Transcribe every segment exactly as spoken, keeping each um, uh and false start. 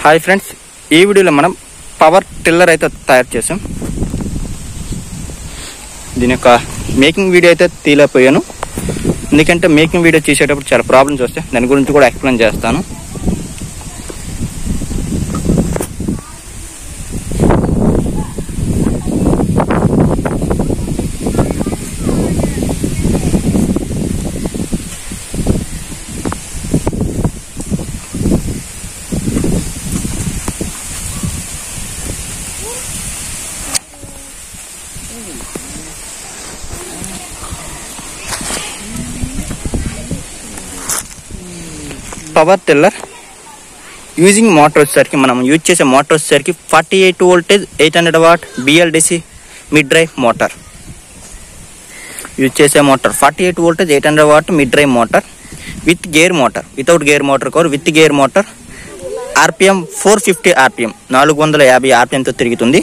Hi friends, ఈ వీడియోలో మనం పవర్ టిల్లర్ అయితే తయారు చేసాం. దీని యొక్క మేకింగ్ వీడియో అయితే తీయలేకపోయాను, ఎందుకంటే మేకింగ్ వీడియో చేసేటప్పుడు చాలా ప్రాబ్లమ్స్ వస్తాయి. దాని గురించి కూడా ఎక్స్ప్లెయిన్ చేస్తాను. పవర్ టిల్లర్ యూజింగ్ మోటార్ వచ్చేసరికి మనం యూజ్ చేసే మోటార్ వచ్చేసరికి forty eight voltage eight hundred watt BLDC mid drive motor use చేసే motor forty eight voltage eight hundred watt mid drive motor with gear motor, without gear motor core with gear motor. RPM four fifty RPM నాలుగు వందల యాభై ఆర్పిఎంతో తిరుగుతుంది.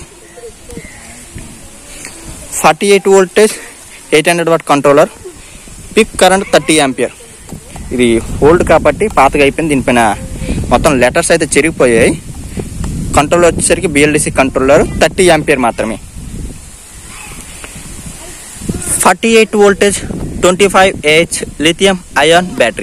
Forty eight voltage eight hundred watt controller, peak current thirty ampere. ఇది old కాబట్టి పాతగా అయిపోయింది. దీనిపైన మొత్తం లెటర్స్ అయితే చెరిగిపోయాయి. కంట్రోలర్ వచ్చేసరికి బిఎల్డిసి కంట్రోలర్, థర్టీ ఆంపియర్ మాత్రమే. Forty eight voltage twenty five AH lithium ion battery.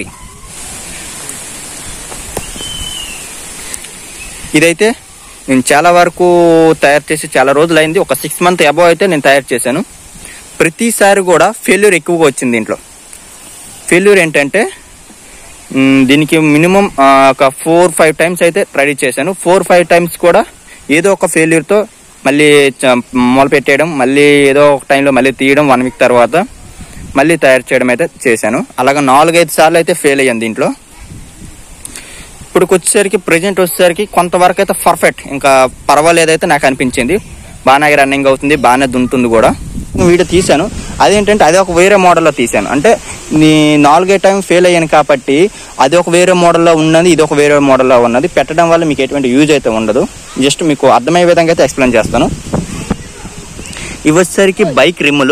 ఇదైతే నేను చాలా వరకు తయారు చేసి చాలా రోజులు అయింది. ఒక సిక్స్ మంత్ అబౌవ్ అయితే నేను తయారు చేశాను. ప్రతిసారి కూడా ఫెయిల్యూర్ ఎక్కువగా వచ్చింది. దీంట్లో ఫెయిల్యూర్ ఏంటంటే దీనికి మినిమం ఒక ఫోర్ ఫైవ్ టైమ్స్ అయితే ట్రై చేశాను. ఫోర్ ఫైవ్ టైమ్స్ కూడా ఏదో ఒక ఫెయిల్యూర్తో మళ్ళీ మొదలు పెట్టేయడం, మళ్ళీ ఏదో ఒక టైంలో మళ్ళీ తీయడం, వన్ వీక్ తర్వాత మళ్ళీ తయారు చేయడం అయితే చేశాను. అలాగే నాలుగైదు సార్లు అయితే ఫెయిల్ అయ్యాను దీంట్లో. ఇప్పుడు వచ్చేసరికి ప్రజెంట్ వచ్చేసరికి కొంతవరకు అయితే పర్ఫెక్ట్, ఇంకా పర్వాలేదైతే నాకు అనిపించింది. బాగానే రన్నింగ్ అవుతుంది, బాగానే దుంటుంది కూడా. వీడియో తీశాను, అదేంటంటే అది ఒక వేరే మోడల్లో తీశాను. అంటే నీ నాలుగే టైం ఫెయిల్ అయ్యాను కాబట్టి అది ఒక వేరే మోడల్లో ఉన్నది, ఇది ఒక వేరే మోడల్లో ఉన్నది. పెట్టడం వల్ల మీకు ఎటువంటి యూజ్ అయితే ఉండదు. జస్ట్ మీకు అర్థమయ్యే విధంగా అయితే ఎక్స్ప్లెయిన్ చేస్తాను. ఇవి వచ్చేసరికి బైక్ రిమ్ములు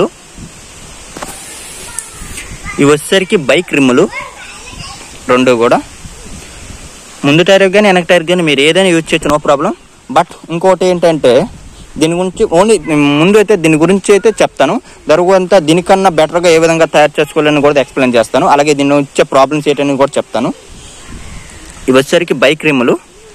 ఇవి వచ్చేసరికి బైక్ రిమ్ములు రెండు కూడా. ముందు టైర్ కానీ వెనక టైర్ కానీ మీరు ఏదైనా యూజ్ చేయొచ్చు, నో ప్రాబ్లం. బట్ ఇంకోటి ఏంటంటే దీని గురించి ఓన్లీ ముందు అయితే దీని గురించి అయితే చెప్తాను. తర్వాత దీనికన్నా బెటర్గా ఏ విధంగా తయారు చేసుకోవాలని కూడా ఎక్స్ప్లెయిన్ చేస్తాను. అలాగే దీని వచ్చే ప్రాబ్లమ్స్ ఏంటని కూడా చెప్తాను. ఇవి వచ్చేసరికి బైక్ రిమ్ములు.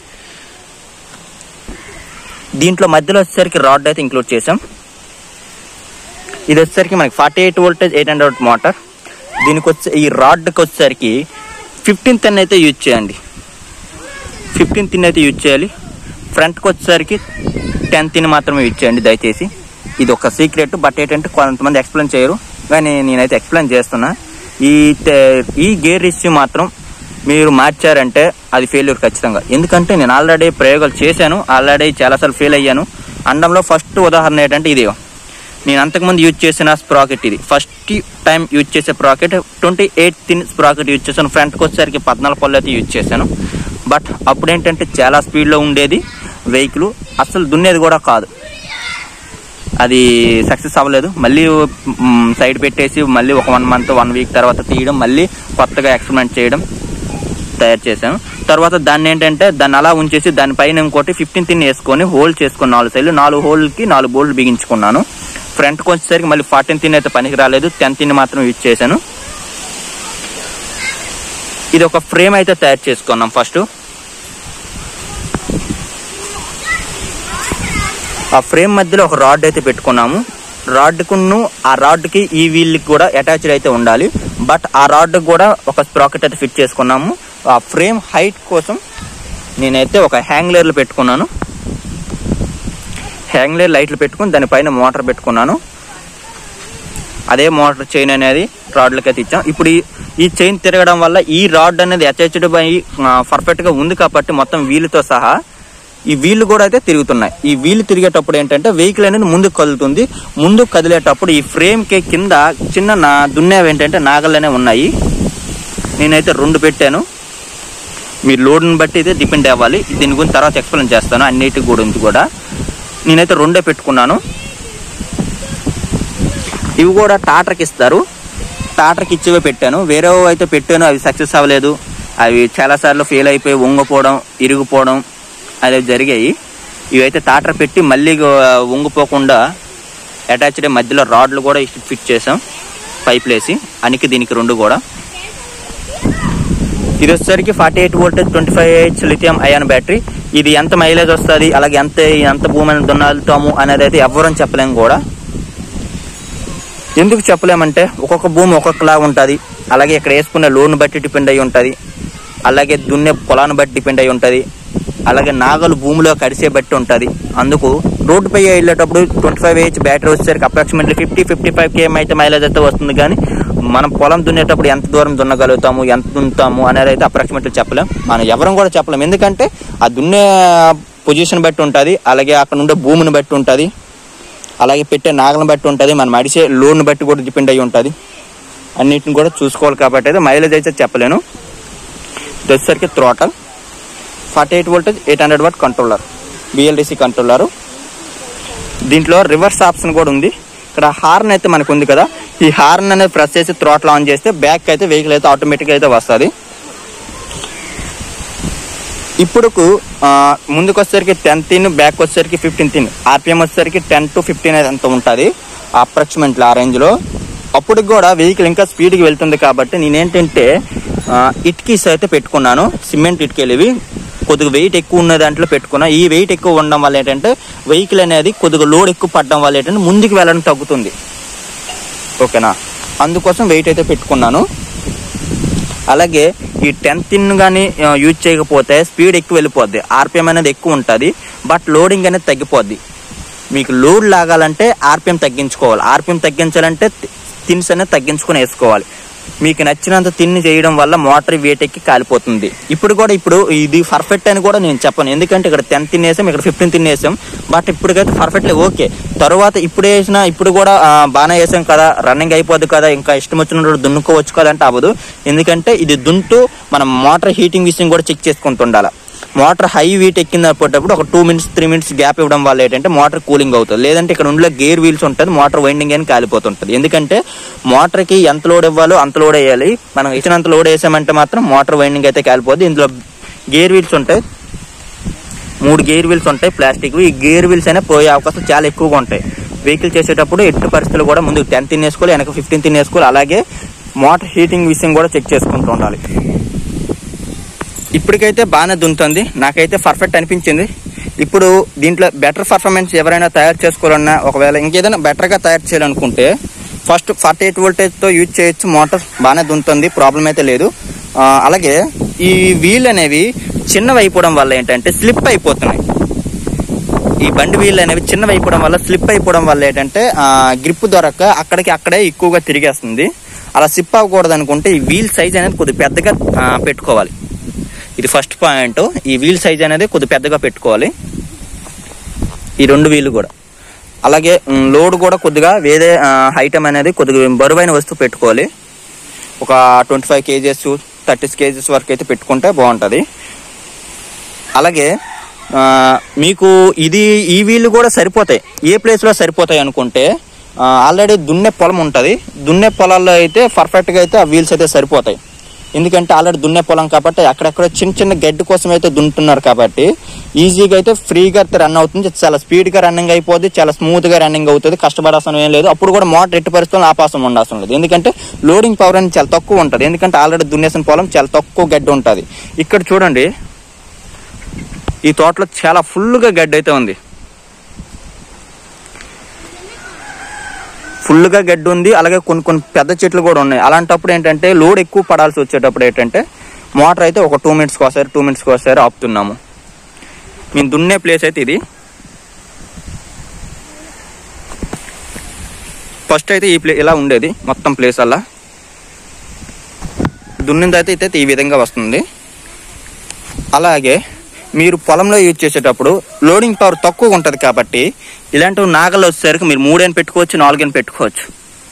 దీంట్లో మధ్యలో వచ్చేసరికి రాడ్ అయితే ఇంక్లూడ్ చేసాం. ఇది వచ్చేసరికి మనకి forty eight voltage eight hundred motor. దీనికి వచ్చే ఈ రాడ్కి వచ్చేసరికి ఫిఫ్టీన్ టెన్ అయితే యూజ్ చేయండి. ఫిఫ్టీన్ తిన్ అయితే యూజ్ చేయాలి. ఫ్రంట్కి వచ్చేసరికి టెన్ తిన్ మాత్రమే యూజ్ చేయండి దయచేసి. ఇది ఒక సీక్రెట్, బట్ ఏంటంటే కొంతమంది ఎక్స్ప్లెయిన్ చేయరు, కానీ నేనైతే ఎక్స్ప్లెయిన్ చేస్తున్నా. ఈ ఈ గేర్ ఇష్యూ మాత్రం మీరు మార్చారంటే అది ఫెయిల్యూర్ ఖచ్చితంగా. ఎందుకంటే నేను ఆల్రెడీ ప్రయోగాలు చేశాను, ఆల్రెడీ చాలాసార్లు ఫెయిల్ అయ్యాను. అండంలో ఫస్ట్ ఉదాహరణ ఏంటంటే ఇది, నేను అంతకుముందు యూజ్ చేసిన స్ప్రాకెట్. ఇది ఫస్ట్ టైం యూజ్ చేసే sprocket twenty eight teeth sprocket use చేశాను. ఫ్రంట్కి వచ్చేసరికి పద్నాలుగు పళ్ళు అయితే యూజ్ చేశాను. బట్ అప్పుడు ఏంటంటే చాలా స్పీడ్లో ఉండేది వెహికల్, అసలు దున్నేది కూడా కాదు. అది సక్సెస్ అవ్వలేదు. మళ్ళీ సైడ్ పెట్టేసి మళ్ళీ ఒక వన్ మంత్ వన్ వీక్ తర్వాత తీయడం, మళ్ళీ కొత్తగా ఎక్స్పెరిమెంట్ చేయడం తయారు చేశాను. తర్వాత దాన్ని ఏంటంటే దాన్ని అలా ఉంచేసి దానిపైన ఇంకోటి ఫిఫ్టీన్ తిన్ వేసుకొని హోల్డ్ చేసుకుని నాలుగు సైడ్లు నాలుగు హోల్కి నాలుగు బోల్ట్ బిగించుకున్నాను. ఫ్రంట్కి వచ్చేసరికి మళ్ళీ ఫార్టీన్ తిన్ అయితే పనికి రాలేదు, టెన్ తిన్ మాత్రం యూజ్ చేశాను. ఇది ఒక ఫ్రేమ్ అయితే తయారు చేసుకున్నాం. ఫస్ట్ ఆ ఫ్రేమ్ మధ్యలో ఒక రాడ్ అయితే పెట్టుకున్నాము. రాడ్కును ఆ రాడ్కి ఈ వీల్కి కూడా అటాచ్డ్ అయితే ఉండాలి. బట్ ఆ రాడ్ కూడా ఒక స్ప్రాకెట్ అయితే ఫిట్ చేసుకున్నాము. ఆ ఫ్రేమ్ హైట్ కోసం నేనైతే ఒక హ్యాంగ్లర్లు పెట్టుకున్నాను. హ్యాంగ్లర్ లైట్లు పెట్టుకుని దానిపైన మోటార్ పెట్టుకున్నాను. అదే మోటార్ చైన్ అనేది రాడ్లకి అయితే ఇచ్చాం. ఇప్పుడు ఈ చైన్ తిరగడం వల్ల ఈ రాడ్ అనేది అటాచ్డ్ బై పర్ఫెక్ట్గా ఉంది కాబట్టి మొత్తం వీలుతో సహా ఈ వీళ్ళు కూడా అయితే తిరుగుతున్నాయి. ఈ వీళ్ళు తిరిగేటప్పుడు ఏంటంటే వెహికల్ అనేది ముందుకు కదులుతుంది. ముందుకు కదిలేటప్పుడు ఈ ఫ్రేమ్కి కింద చిన్న నా దున్నేవి ఏంటంటే నాగళ్ళనే ఉన్నాయి. నేనైతే రెండు పెట్టాను. మీ లోడ్ని బట్టి అయితే డిపెండ్ అవ్వాలి. దీని గురించి తర్వాత ఎక్స్ప్లెయిన్ చేస్తాను అన్నిటి గురించి కూడా. నేనైతే రెండే పెట్టుకున్నాను. ఇవి కూడా టాటర్కి ఇస్తారు, టాటర్కి ఇచ్చివే పెట్టాను. వేరే అయితే పెట్టాను, అవి సక్సెస్ అవ్వలేదు. అవి చాలాసార్లు ఫెయిల్ అయిపోయి వంగిపోవడం, ఇరిగిపోవడం, అదే జరిగాయి. ఇవైతే టాటర్ పెట్టి మళ్ళీ వంగిపోకుండా అటాచ్డ్ మధ్యలో రాడ్లు కూడా ఫిట్ చేసాం పైపులు వేసి అనికి దీనికి రెండు కూడా. ఇది వచ్చేసరికి forty eight voltage twenty five H lithium ion battery. ఇది ఎంత మైలేజ్ వస్తుంది, అలాగే ఎంత ఎంత భూమిని దున్నాలుతాము అనేది అయితే ఎవ్వరని చెప్పలేము కూడా. ఎందుకు చెప్పలేమంటే ఒక్కొక్క భూమి ఒక్కొక్కలా ఉంటుంది, అలాగే ఇక్కడ వేసుకునే లోన్ బట్టి డిపెండ్ అయి ఉంటుంది, అలాగే దున్నే పొలాన్ని బట్టి డిపెండ్ అయి ఉంటుంది, అలాగే నాగలు భూమిలో కడిసే బట్టి ఉంటుంది. అందుకు రోడ్డుపై వెళ్ళేటప్పుడు ట్వంటీ ఫైవ్ హెచ్ బ్యాటరీ వచ్చేసరికి approximately fifty fifty five KM అయితే మైలేజ్ అయితే వస్తుంది. కానీ మనం పొలం దున్నేటప్పుడు ఎంత దూరం దున్నగలుగుతాము, ఎంత దున్నుతాము అనేది అయితే అప్రాక్సిమేట్లీ చెప్పలేం, మనం ఎవరం కూడా చెప్పలేం. ఎందుకంటే ఆ దున్నే పొజిషన్ బట్టి ఉంటుంది, అలాగే అక్కడ ఉండే భూమిని బట్టి ఉంటుంది, అలాగే పెట్టే నాగలను బట్టి ఉంటుంది, మనం అడిసే లోన్ బట్టి కూడా డిపెండ్ అయ్యి ఉంటుంది. అన్నిటిని కూడా చూసుకోవాలి కాబట్టి అయితే మైలేజ్ అయితే చెప్పలేను. ఇది వచ్చేసరికి throttle forty eight voltage eight hundred watt controller, BLDC controller. దీంట్లో రివర్స్ ఆప్షన్ కూడా ఉంది. ఇక్కడ హార్న్ అయితే మనకు ఉంది కదా, ఈ హార్న్ అనేది ప్రెస్ చేసి థ్రోటల్ ఆన్ చేస్తే బ్యాక్ అయితే వెహికల్ అయితే ఆటోమేటిక్గా అయితే వస్తుంది. ఇప్పుడు ముందుకు వచ్చేసరికి టెన్ తిన్, బ్యాక్ వచ్చేసరికి ఫిఫ్టీన్ తిన్, ఆర్పిఎం వచ్చేసరికి టెన్ టు ఫిఫ్టీన్ అయితే అంత ఉంటుంది అప్రాక్సిమేట్లీ ఆ రేంజ్లో. అప్పుడు కూడా వెహికల్ ఇంకా స్పీడ్కి వెళ్తుంది కాబట్టి నేనేంటంటే ఇటుకీస్ అయితే పెట్టుకున్నాను, సిమెంట్ ఇటుకలు. ఇవి కొద్దిగా వెయిట్ ఎక్కువ ఉన్న దాంట్లో పెట్టుకున్నా. ఈ వెయిట్ ఎక్కువ ఉండడం వల్ల ఏంటంటే వెహికల్ అనేది కొద్దిగా లోడ్ ఎక్కువ పడడం వల్ల ఏంటంటే ముందుకు వెళ్ళడం తగ్గుతుంది, ఓకేనా. అందుకోసం వెయిట్ అయితే పెట్టుకున్నాను. అలాగే ఈ టెన్ తిన్ కానీ యూజ్ చేయకపోతే స్పీడ్ ఎక్కువ వెళ్ళిపోద్ది, ఆర్పిఎం అనేది ఎక్కువ ఉంటుంది, బట్ లోడింగ్ అనేది తగ్గిపోద్ది. మీకు లోడ్ లాగాలంటే ఆర్పిఎం తగ్గించుకోవాలి, ఆర్పిఎం తగ్గించాలంటే తిన్స్ అనేది తగ్గించుకొని వేసుకోవాలి. మీకు నచ్చినంత తిన్ని చేయడం వల్ల మోటార్ వెయిట్ ఎక్కి కాలిపోతుంది. ఇప్పుడు కూడా ఇప్పుడు ఇది పర్ఫెక్ట్ అని కూడా నేను చెప్పను, ఎందుకంటే ఇక్కడ టెన్ తినేసాం, ఇక్కడ ఫిఫ్టీన్ తినేసాం, బట్ ఇప్పటికైతే పర్ఫెక్ట్లీ ఓకే. తర్వాత ఇప్పుడు వేసినా ఇప్పుడు కూడా బాగానే వేసాం కదా, రన్నింగ్ అయిపోద్ది కదా, ఇంకా ఇష్టం వచ్చినప్పుడు దున్నుకోవచ్చు కదా అంటే అవ్వదు. ఎందుకంటే ఇది దున్నుతూ మనం మోటార్ హీటింగ్ విషయం కూడా చెక్ చేసుకుంటుండాలి. మోటార్ హై వీట్ ఎక్కింది పోయేటప్పుడు ఒక two minutes three minutes gap ఇవ్వడం వల్ల ఏంటంటే మోటార్ కూలింగ్ అవుతుంది. లేదంటే ఇక్కడ ఉండే గేర్ వీల్స్ ఉంటుంది, మోటార్ వైండింగ్ అని కాలిపోతుంటుంది. ఎందుకంటే మోటార్కి ఎంత లోడ్ ఇవ్వాలో అంత లోడ్ వేయాలి, మనం ఇచ్చినంత లోడ్ వేసామంటే మాత్రం మోటార్ వైండింగ్ అయితే కాలిపోద్ది. ఇందులో గేర్ వీల్స్ ఉంటాయి, మూడు గేర్ వీల్స్ ఉంటాయి ప్లాస్టిక్. ఈ గేర్ వీల్స్ అయినా పోయే అవకాశం చాలా ఎక్కువగా ఉంటాయి. వెహికల్ చేసేటప్పుడు ఎట్టి పరిస్థితులు కూడా ముందు టెన్ తినేసుకోవాలి, వెనక ఫిఫ్టీన్ తినేసుకోవాలి. అలాగే మోటార్ హీటింగ్ విషయం కూడా చెక్ చేసుకుంటూ ఉండాలి. ఇప్పటికైతే బాగానే దున్నుతుంది, నాకైతే పర్ఫెక్ట్ అనిపించింది. ఇప్పుడు దీంట్లో బెటర్ పర్ఫార్మెన్స్ ఎవరైనా తయారు చేసుకోవాలన్నా, ఒకవేళ ఇంకేదైనా బెటర్గా తయారు చేయాలనుకుంటే ఫస్ట్ ఫార్టీ ఎయిట్ వోల్టేజ్తో యూజ్ చేయొచ్చు. మోటార్ బాగానే దున్నుతుంది, ప్రాబ్లం అయితే లేదు. అలాగే ఈ వీల్ అనేవి చిన్నవి అయిపోవడం వల్ల ఏంటంటే స్లిప్ అయిపోతున్నాయి. ఈ బండి వీల్ అనేవి చిన్నవి అయిపోవడం వల్ల స్లిప్ అయిపోవడం వల్ల ఏంటంటే గ్రిప్ దొరక్క అక్కడికి అక్కడే ఎక్కువగా తిరిగేస్తుంది. అలా స్లిప్ అవ్వకూడదు అనుకుంటే ఈ వీల్ సైజ్ అనేది కొద్దిగా పెద్దగా పెట్టుకోవాలి. ఇది ఫస్ట్ పాయింట్, ఈ వీల్ సైజ్ అనేది కొద్దిగా పెద్దగా పెట్టుకోవాలి, ఈ రెండు వీళ్ళు కూడా. అలాగే లోడ్ కూడా కొద్దిగా వేరే ఐటమ్ అనేది కొద్దిగా బరువైన వస్తువు పెట్టుకోవాలి. ఒక twenty five KGs thirty KGs వరకు అయితే పెట్టుకుంటే బాగుంటుంది. అలాగే మీకు ఇది ఈ వీళ్ళు కూడా సరిపోతాయి, ఏ ప్లేస్లో సరిపోతాయి అనుకుంటే ఆల్రెడీ దున్నే పొలం ఉంటుంది, దున్నే పొలాల్లో అయితే పర్ఫెక్ట్గా అయితే ఆ వీల్స్ అయితే సరిపోతాయి. ఎందుకంటే ఆల్రెడీ దున్నే పొలం కాబట్టి అక్కడక్కడ చిన్న చిన్న గడ్డి కోసం అయితే దున్నుతున్నారు కాబట్టి ఈజీగా అయితే ఫ్రీగా అయితే రన్ అవుతుంది, చాలా స్పీడ్గా రన్నింగ్ అయిపోద్ది, చాలా స్మూత్గా రన్నింగ్ అవుతుంది, కష్టపడాల్సిన ఏం లేదు. అప్పుడు కూడా మోటార్ ఎట్టి పరిస్థితుల్లో ఆపాసం ఉండాల్సిన లేదు, ఎందుకంటే లోడింగ్ పవర్ అనేది చాలా తక్కువ ఉంటుంది. ఎందుకంటే ఆల్రెడీ దున్నేసిన పొలం చాలా తక్కువ గడ్డి ఉంటుంది. ఇక్కడ చూడండి, ఈ తోటలో చాలా ఫుల్గా గడ్డి అయితే ఉంది, ఫుల్గా గడ్డి ఉంది. అలాగే కొన్ని కొన్ని పెద్ద చెట్లు కూడా ఉన్నాయి. అలాంటప్పుడు ఏంటంటే లోడ్ ఎక్కువ పడాల్సి వచ్చేటప్పుడు ఏంటంటే మోటార్ అయితే ఒక టూ మినిట్స్కి ఒకసారి టూ మినిట్స్కి ఒకసారి ఆపుతున్నాము. మేము దున్నే ప్లేస్ అయితే ఇది. ఫస్ట్ అయితే ఈ ప్లే ఇలా ఉండేది మొత్తం ప్లేస్ అలా, దున్నింది అయితే అయితే ఈ విధంగా వస్తుంది. అలాగే మీరు పొలంలో యూజ్ చేసేటప్పుడు లోడింగ్ పవర్ తక్కువ ఉంటుంది కాబట్టి ఇలాంటి నాగలు వచ్చేసరికి మీరు మూడైనా పెట్టుకోవచ్చు, నాలుగైనా పెట్టుకోవచ్చు.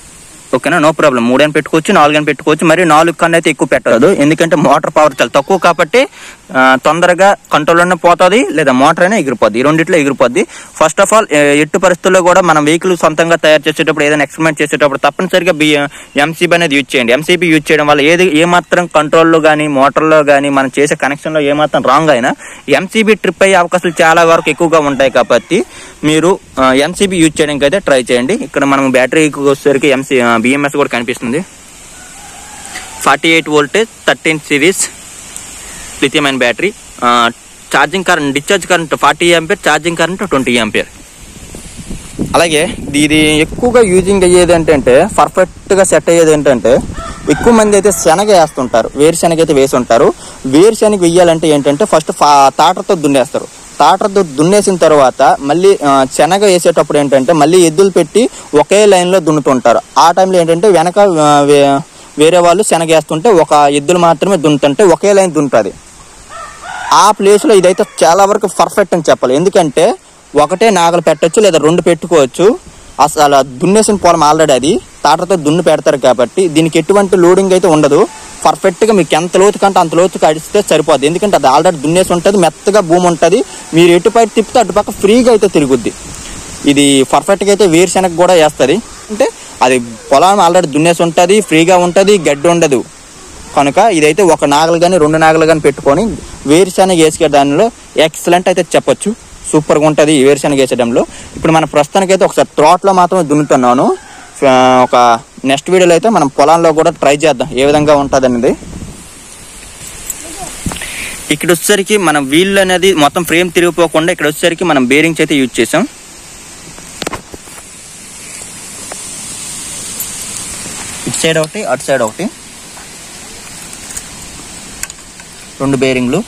ఓకేనా, నో ప్రాబ్లం. మూడైనా పెట్టుకోవచ్చు, నాలుగైనా పెట్టుకోవచ్చు. మరి నాలుగు కన్నా అయితే ఎక్కువ పెట్టదు, ఎందుకంటే మోటార్ పవర్ చాలా తక్కువ కాబట్టి తొందరగా కంట్రోల్లోనే పోతుంది, లేదా మోటార్ అయినా ఎగిరిపోద్ది. ఈ రెండిట్లో ఎగిరిపోద్ది. ఫస్ట్ ఆఫ్ ఆల్ ఎట్టి పరిస్థితుల్లో కూడా మనం వెహికల్ సొంతంగా తయారు చేసేటప్పుడు, ఏదైనా ఎక్స్పెరిమెంట్ చేసేటప్పుడు తప్పనిసరిగా బి ఎంసీబీ అనేది యూజ్ చేయండి. ఎంసీబీ యూజ్ చేయడం వల్ల ఏది ఏమాత్రం కంట్రోల్లో కానీ మోటార్లో కానీ మనం చేసే కనెక్షన్లో ఏమాత్రం రాంగ్ అయినా ఎంసీబీ ట్రిప్ అయ్యే అవకాశాలు చాలా వరకు ఎక్కువగా ఉంటాయి. కాబట్టి మీరు ఎంసీబీ యూజ్ చేయడానికి అయితే ట్రై చేయండి. ఇక్కడ మనం బ్యాటరీకి వచ్చేసరికి ఎంసీ బిఎంఎస్ కూడా కనిపిస్తుంది. Forty eight voltage thirteen series lithium ion battery. Charging current, discharge current forty ampere, charging current twenty ampere. అలాగే ఇది ఎక్కువగా యూజింగ్ అయ్యేది ఏంటంటే, పర్ఫెక్ట్గా సెట్ అయ్యేది ఏంటంటే, ఎక్కువ మంది అయితే శనగ వేస్తుంటారు, వేరుశనగ అయితే వేసి ఉంటారు. వేరుశనగ వెయ్యాలంటే ఏంటంటే ఫస్ట్ తాటర్తో దున్నేస్తారు. తాటర్తో దున్నేసిన తర్వాత మళ్ళీ శనగ వేసేటప్పుడు ఏంటంటే మళ్ళీ ఎద్దులు పెట్టి ఒకే లైన్లో దున్నుతుంటారు. ఆ టైంలో ఏంటంటే వెనక వేరే వాళ్ళు శనగ వేస్తుంటే ఒక ఎద్దులు మాత్రమే దున్నుతుంటే ఒకే లైన్ దున్నుతుంది. ఆ ప్లేస్లో ఇదైతే చాలా వరకు పర్ఫెక్ట్ అని చెప్పాలి. ఎందుకంటే ఒకటే నాగలు పెట్టచ్చు, లేదా రెండు పెట్టుకోవచ్చు. అసలు దున్నేసిన పొలం ఆల్రెడీ అది తాటర్తో దున్ను పెడతారు కాబట్టి దీనికి ఎటువంటి లోడింగ్ అయితే ఉండదు. పర్ఫెక్ట్గా మీకు ఎంత లోతు కంటే అంత లోతుకి అడిస్తే సరిపోద్ది. ఎందుకంటే అది ఆల్రెడీ దున్నేసి ఉంటుంది, మెత్తగా భూమి ఉంటుంది. మీరు ఎటుపైపు తిప్పితే అటుపక్క ఫ్రీగా అయితే తిరుగుద్ది. ఇది పర్ఫెక్ట్గా అయితే వేరుశనగ కూడా వేస్తుంది. అంటే అది పొలం ఆల్రెడీ దున్నేసి ఉంటుంది, ఫ్రీగా ఉంటుంది, గడ్డి ఉండదు. కనుక ఇదైతే ఒక నాగలు కానీ రెండు నాగలు కానీ పెట్టుకొని వేరుశనగ వేసుకే దానిలో ఎక్సలెంట్ అయితే చెప్పొచ్చు. సూపర్గా ఉంటుంది ఈ వేరుశనగ వేసేయడంలో. ఇప్పుడు మన ప్రస్తుతానికి అయితే ఒకసారి తోటలో మాత్రమే దున్నుతున్నాను. ఒక నెక్స్ట్ వీడియోలో అయితే మనం పొలాల్లో కూడా ట్రై చేద్దాం ఏ విధంగా ఉంటుంది అనేది. ఇక్కడ వచ్చేసరికి మనం వీల్ అనేది మొత్తం ఫ్రేమ్ తిరిగిపోకుండా ఇక్కడ వచ్చేసరికి మనం బేరింగ్స్ అయితే యూజ్ చేసాం. ఇటు సైడ్ ఒకటి, అటు సైడ్ ఒకటి, రెండు బేరింగ్లు.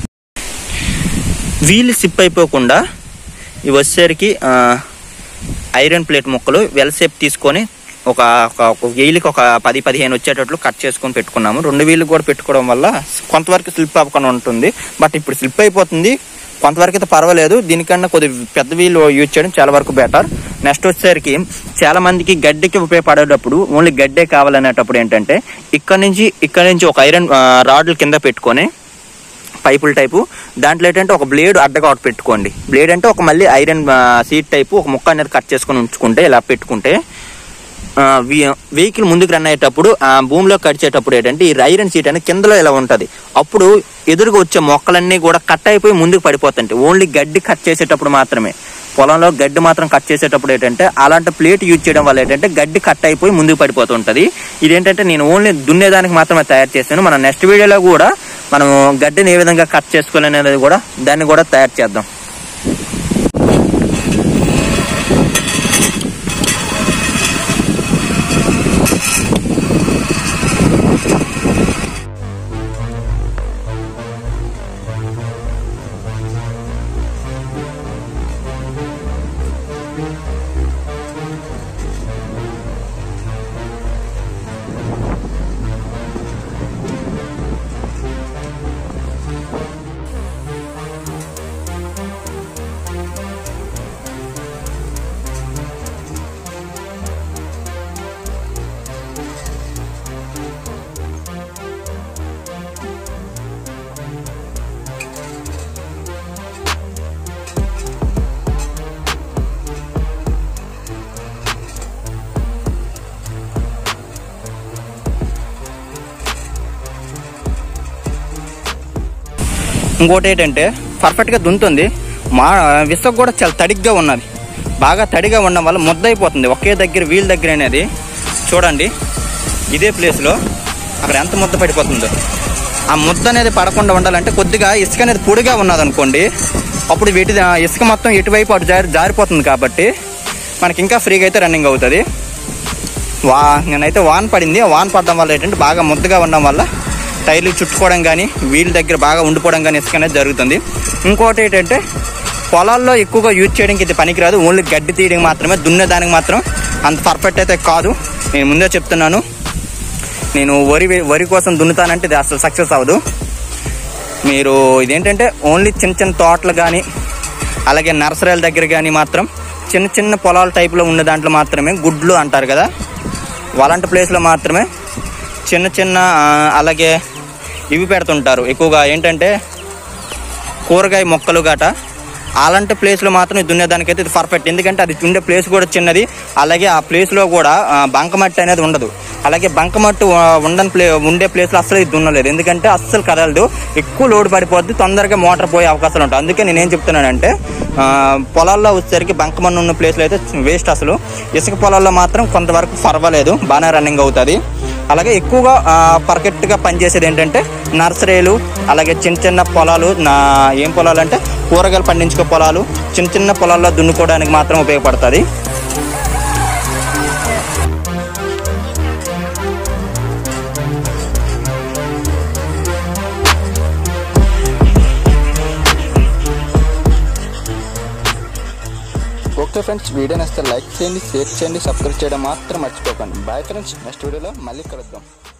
వీల్ సిప్ అయిపోకుండా ఇవి వచ్చేసరికి ఐరన్ ప్లేట్ ముక్కలు వెల్ షేప్ తీసుకొని ఒక వీలుకి ఒక పది పదిహేను వచ్చేటట్లు కట్ చేసుకొని పెట్టుకున్నాము. రెండు వీళ్ళు కూడా పెట్టుకోవడం వల్ల కొంతవరకు స్లిప్ అవ్వకుండా ఉంటుంది. బట్ ఇప్పుడు స్లిప్ అయిపోతుంది, కొంతవరకు అయితే పర్వాలేదు. దీనికన్నా కొద్ది పెద్ద వీలు యూజ్ చేయడం చాలా వరకు బెటర్. నెక్స్ట్ వచ్చేసరికి చాలా మందికి గడ్డికి ఉపయోగపడేటప్పుడు ఓన్లీ గడ్డే కావాలనేటప్పుడు ఏంటంటే ఇక్కడ నుంచి ఇక్కడ నుంచి ఒక ఐరన్ రాడ్ల కింద పెట్టుకొని పైపుల టైపు దాంట్లో ఏంటంటే ఒక బ్లేడ్ అడ్డగా ఒకటి పెట్టుకోండి. బ్లేడ్ అంటే ఒక మళ్ళీ ఐరన్ సీట్ టైపు ఒక ముక్క అనేది కట్ చేసుకొని ఉంచుకుంటే ఇలా పెట్టుకుంటే వెహికల్ ముందుకు రన్ అయ్యేటప్పుడు ఆ భూమిలో కడిచేటప్పుడు ఏంటంటే ఈ ఐరన్ సీట్ అనేది కిందలో ఇలా ఉంటుంది. అప్పుడు ఎదురుగా వచ్చే మొక్కలన్నీ కూడా కట్ అయిపోయి ముందుకు పడిపోతుంటాయి. ఓన్లీ గడ్డి కట్ చేసేటప్పుడు మాత్రమే, పొలంలో గడ్డి మాత్రం కట్ చేసేటప్పుడు ఏంటంటే అలాంటి ప్లేట్ యూజ్ చేయడం వల్ల ఏంటంటే గడ్డి కట్ అయిపోయి ముందుకు పడిపోతుంటుంది. ఇదేంటంటే నేను ఓన్లీ దున్నేదానికి మాత్రమే తయారు చేశాను. మన నెక్స్ట్ వీడియోలో కూడా మనం గడ్డిని ఏ విధంగా కట్ చేసుకోవాలనేది కూడా దాన్ని కూడా తయారు చేద్దాం. ఇంకోటి ఏంటంటే పర్ఫెక్ట్గా దున్నుతుంది. మా విసుగ కూడా చాలా తడిగ్గా ఉన్నది. బాగా తడిగా ఉండడం వల్ల ముద్ద అయిపోతుంది ఒకే దగ్గర వీల్ దగ్గర అనేది. చూడండి ఇదే ప్లేస్లో అక్కడ ఎంత ముద్ద పడిపోతుందో. ఆ ముద్ద అనేది పడకుండా ఉండాలంటే కొద్దిగా ఇసుక అనేది పొడిగా ఉన్నది అనుకోండి, అప్పుడు వీటి ఇసుక మొత్తం ఎటువైపు అటు జారి జారిపోతుంది కాబట్టి మనకి ఇంకా ఫ్రీగా అయితే రన్నింగ్ అవుతుంది. వా నేనైతే వాన్ పడింది, వాన్ పడడం వల్ల ఏంటంటే బాగా ముద్దగా ఉండడం వల్ల టైర్లు చుట్టుకోవడం కానీ వీల్ దగ్గర బాగా ఉండిపోవడం కానీ ఇసుక అనేది జరుగుతుంది. ఇంకోటి ఏంటంటే పొలాల్లో ఎక్కువగా యూజ్ చేయడానికి ఇది పనికిరాదు. ఓన్లీ గడ్డి తీయడానికి మాత్రమే, దున్నేదానికి మాత్రం అంత పర్ఫెక్ట్ అయితే కాదు. నేను ముందే చెప్తున్నాను, నేను వరి వరి కోసం దున్నుతానంటే ఇది అసలు సక్సెస్ అవ్వదు. మీరు ఇదేంటంటే ఓన్లీ చిన్న చిన్న తోటలు కానీ అలాగే నర్సరీల దగ్గర కానీ మాత్రం చిన్న చిన్న పొలాల టైపులో ఉన్న దాంట్లో మాత్రమే గుడ్లు అంటారు కదా, అలాంటి ప్లేస్లో మాత్రమే చిన్న చిన్న అలాగే ఇవి పెడుతుంటారు ఎక్కువగా, ఏంటంటే కూరగాయ మొక్కలు గట. అలాంటి ప్లేస్లో మాత్రం దున్నేదానికైతే ఇది పర్ఫెక్ట్. ఎందుకంటే అది ఉండే ప్లేస్ కూడా చిన్నది, అలాగే ఆ ప్లేస్లో కూడా బంకమట్టి అనేది ఉండదు. అలాగే బంకమట్టి ఉండని ప్లే ఉండే ప్లేస్లో అస్సలు ఇది దున్నలేదు, ఎందుకంటే అస్సలు కదలదు, ఎక్కువ లోడ్ పడిపోద్ది, తొందరగా మోటార్ పోయే అవకాశాలు ఉంటాయి. అందుకే నేనేం చెప్తున్నానంటే పొలాల్లో వచ్చేసరికి బంకమన్ను ఉన్న ప్లేస్లో అయితే వేస్ట్. అసలు ఇసుక పొలాల్లో మాత్రం కొంతవరకు పర్వాలేదు, బాగానే రన్నింగ్ అవుతుంది. అలాగే ఎక్కువగా పర్ఫెక్ట్గా పనిచేసేది ఏంటంటే నర్సరీలు, అలాగే చిన్న చిన్న పొలాలు. నా ఏం పొలాలు అంటే కూరగాయలు పండించుకో పొలాలు, చిన్న చిన్న పొలాల్లో దున్నుకోవడానికి మాత్రం ఉపయోగపడుతుంది. ఓకే ఫ్రెండ్స్, వీడియో నచ్చితే లైక్ చేయండి, షేర్ చేయండి, సబ్స్క్రైబ్ చేయడం మాత్రం మర్చిపోకండి. బాయ్ ఫ్రెండ్స్, నెక్స్ట్ వీడియోలో మళ్ళీ కలుద్దాం.